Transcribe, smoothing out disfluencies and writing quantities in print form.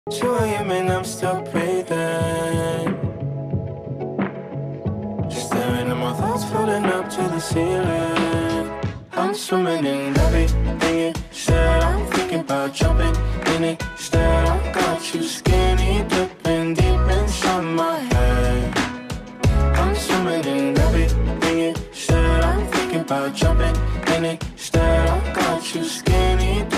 2 a.m. and I'm still breathing. Staring at my thoughts floating up to the ceiling. I'm swimming in everything you said. I'm thinking about jumping in it. Instead, I got you skinny dipping deep inside my head. I'm swimming in everything you said. I'm thinking about jumping in it. Instead, I got you skinny dipping.